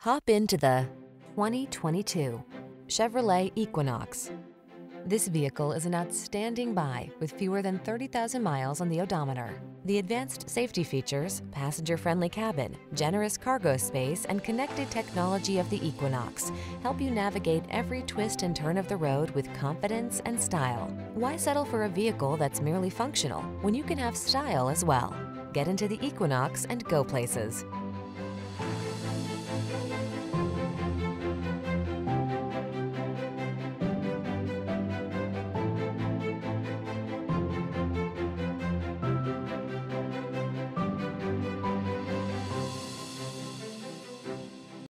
Hop into the 2022 Chevrolet Equinox. This vehicle is an outstanding buy with fewer than 30,000 miles on the odometer. The advanced safety features, passenger-friendly cabin, generous cargo space, and connected technology of the Equinox help you navigate every twist and turn of the road with confidence and style. Why settle for a vehicle that's merely functional when you can have style as well? Get into the Equinox and go places.